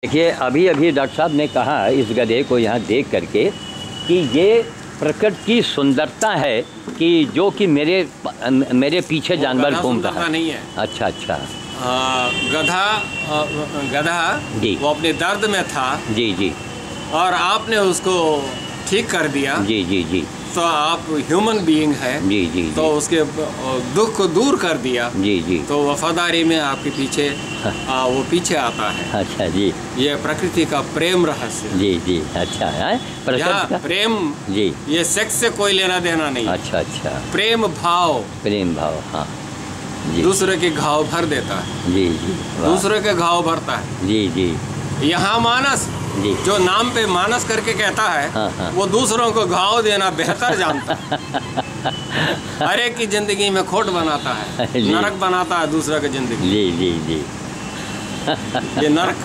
देखिए अभी अभी डॉक्टर साहब ने कहा इस गधे को यहाँ देख करके कि ये प्रकृति की सुंदरता है कि जो कि मेरे पीछे जानवर घूम रहा है। नहीं है। अच्छा अच्छा। गधा जी, वो अपने दर्द में था। जी जी। और आपने उसको ठीक कर दिया। जी जी जी। तो आप ह्यूमन बीइंग है। जी जी। तो उसके दुख को दूर कर दिया। जी जी। तो वफादारी में आपके पीछे वो पीछे आता है। अच्छा जी। ये प्रकृति का प्रेम रहस्य। जी जी। अच्छा है प्रकृति का प्रेम। जी। ये सेक्स से कोई लेना देना नहीं। अच्छा अच्छा। प्रेम भाव। प्रेम भाव। हाँ जी। दूसरे के घाव भर देता है। जी जी। दूसरे के घाव भरता है। जी जी। यहाँ मानस जी, जो नाम पे मानस करके कहता है। हाँ, हाँ। वो दूसरों को घाव देना बेहतर जानता है। हर एक की जिंदगी में खोट बनाता है, नरक बनाता है दूसरा की जिंदगी। जी जी जी। ये नरक।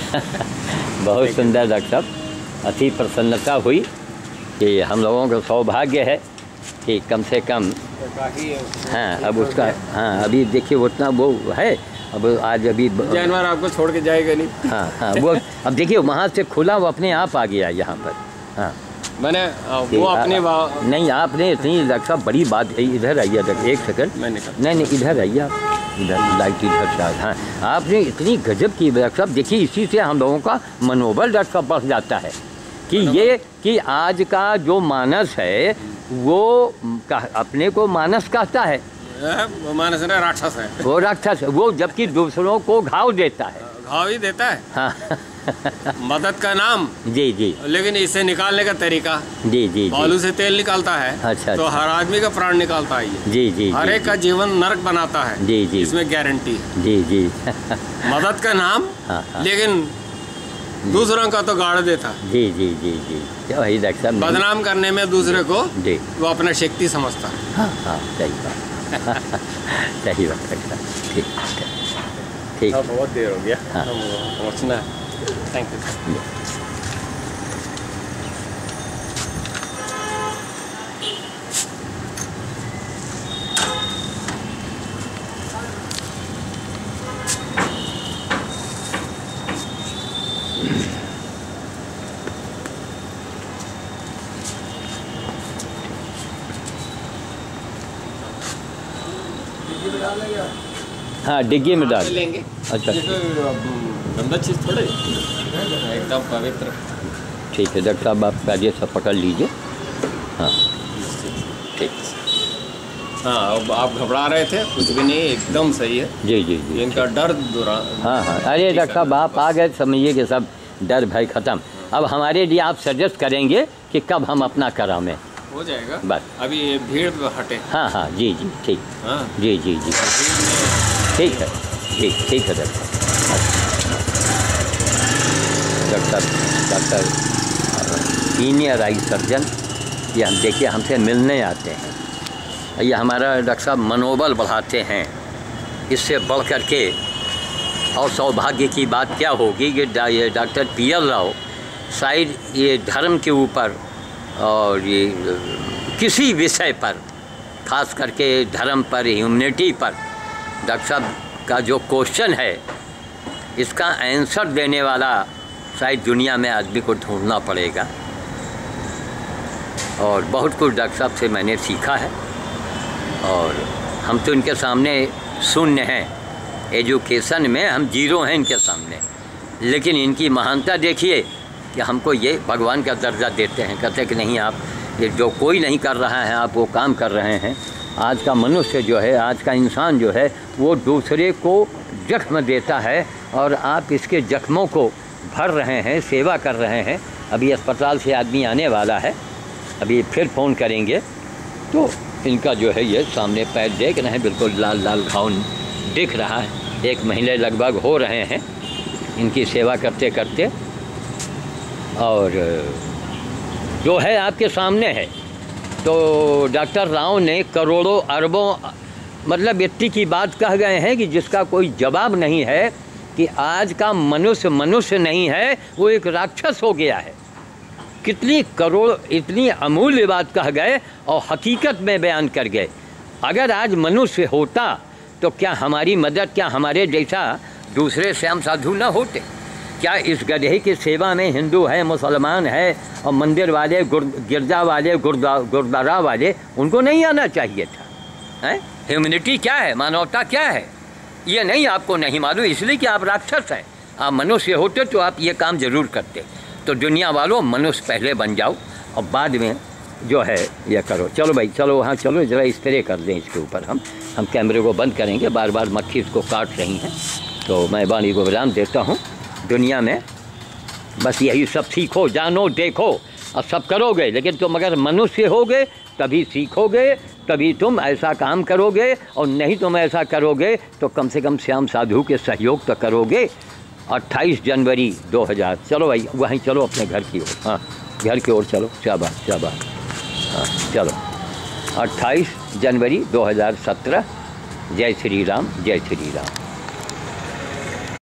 बहुत सुंदर डॉक्टर साहब, अति प्रसन्नता हुई कि हम लोगों का सौभाग्य है कि कम से कम हाँ अब उसका हाँ अभी देखिए उतना वो है। अब आज अभी जानवर आपको छोड़ के जाएगा नहीं। हाँ हाँ वो अब देखिए वहाँ से खुला वो अपने आप आ गया यहाँ पर। हाँ मैंने वो अपने नहीं आपने इतनी डॉक्टर साहब बड़ी बात है। इधर आइए एक सेकंड। नहीं इधर आइए आप, इधर लाइट इधर शायद। हाँ आपने इतनी गजब की डॉक्टर साहब। देखिए इसी से हम लोगों का मनोबल डॉक्टर साहब बढ़ जाता है कि ये कि आज का जो मानस है वो अपने को मानस कहता है। वो मानस है, राक्षस है। वो राक्षस है वो, जबकि दूसरों को घाव देता है। घाव ही देता है। हाँ। मदद का नाम। जी जी। लेकिन इसे निकालने का तरीका। जी जी। बालू से तेल निकालता है। अच्छा। तो हर आदमी का प्राण निकालता है ये। जी जी। हर एक का जीवन नरक बनाता है। जी जी। इसमें गारंटी है। जी जी। मदद का नाम। हाँ, हाँ। लेकिन दूसरों का तो गाड़ देता। जी जी जी जी। वही डॉक्टर साहब बदनाम करने में दूसरे को जी वो अपना शक्ति समझता है। हाँ हाँ सही बात। सही बात है। ठीक ठीक। बहुत देर हो गया। हाँ। पहुँचना है। Thank you. हाँ डिग्गी में डाल लेंगे। अच्छा गंदा चीज़ थोड़े, एकदम पवित्र। ठीक है डॉक्टर साहब आप काजिए सब पकड़ लीजिए। हाँ ठीक। हाँ अब आप घबरा रहे थे, कुछ भी नहीं, एकदम सही है। जी जी जी। इनका डर हाँ हाँ अरे डॉक्टर साहब आप आ गए, समझिए कि सब डर भय ख़त्म। अब हमारे लिए आप सजेस्ट करेंगे कि कब हम अपना करावें। हो जाएगा बस अभी ये भीड़ हटे। हाँ हाँ जी जी ठीक। हाँ जी जी जी ठीक है। जी ठीक है डॉक्टर सीनियर आई सर्जन ये हम देखिए हमसे मिलने आते हैं। ये हमारा डॉक्टर साहब मनोबल बढ़ाते हैं। इससे बढ़ कर के और सौभाग्य की बात क्या होगी कि ये डॉक्टर पीएल राव शायद ये धर्म के ऊपर और ये किसी विषय पर, खास करके धर्म पर, ह्यूमनिटी पर डॉक्टर साहब का जो क्वेश्चन है इसका आंसर देने वाला शायद दुनिया में आदमी को ढूंढना पड़ेगा। और बहुत कुछ डॉक्टर साहब से मैंने सीखा है और हम तो इनके सामने शून्य हैं, एजुकेशन में हम जीरो हैं इनके सामने। लेकिन इनकी महानता देखिए कि हमको ये भगवान का दर्जा देते हैं। कहते हैं कि नहीं आप ये जो कोई नहीं कर रहा है आप वो काम कर रहे हैं। आज का मनुष्य जो है, आज का इंसान जो है वो दूसरे को जख्म देता है और आप इसके जख्मों को भर रहे हैं, सेवा कर रहे हैं। अभी अस्पताल से आदमी आने वाला है, अभी फिर फ़ोन करेंगे तो इनका जो है ये सामने पैर देख रहे हैं, बिल्कुल लाल लाल घाव दिख रहा है। 1 महीने लगभग हो रहे हैं इनकी सेवा करते करते और जो है आपके सामने है। तो डॉक्टर राव ने करोड़ों अरबों मतलब इतनी की बात कह गए हैं कि जिसका कोई जवाब नहीं है कि आज का मनुष्य मनुष्य नहीं है, वो एक राक्षस हो गया है। कितनी करोड़ इतनी अमूल्य बात कह गए और हकीकत में बयान कर गए। अगर आज मनुष्य होता तो क्या हमारी मदद, क्या हमारे जैसा दूसरे श्याम साधु न होते? क्या इस गधे की सेवा में हिंदू है, मुसलमान है और मंदिर वाले, गिरजा वाले, गुरुद्वारा वाले, उनको नहीं आना चाहिए था? हैं? ह्यूमैनिटी क्या है, मानवता क्या है, ये नहीं आपको नहीं मालूम, इसलिए कि आप राक्षस हैं। आप मनुष्य होते तो आप ये काम ज़रूर करते। तो दुनिया वालों, मनुष्य पहले बन जाओ और बाद में जो है ये करो। चलो भाई, चलो वहाँ चलो, ज़रा स्प्रे कर दें इसके ऊपर। हम कैमरे को बंद करेंगे, बार बार मक्खी इसको काट रही हैं। तो मैं वाणी को विराम देता हूँ। दुनिया में बस यही सब सीखो, जानो, देखो और सब करोगे, लेकिन तुम अगर मनुष्य होगे तभी सीखोगे, तभी तुम ऐसा काम करोगे। और नहीं तुम ऐसा करोगे तो कम से कम श्याम साधु के सहयोग तो करोगे। 28 जनवरी 2000, चलो भाई वहीं चलो अपने घर की ओर। हाँ, घर की ओर चलो, शाबाश शाबाश। हाँ चलो, 28 जनवरी 2017। जय श्री राम, जय श्री राम।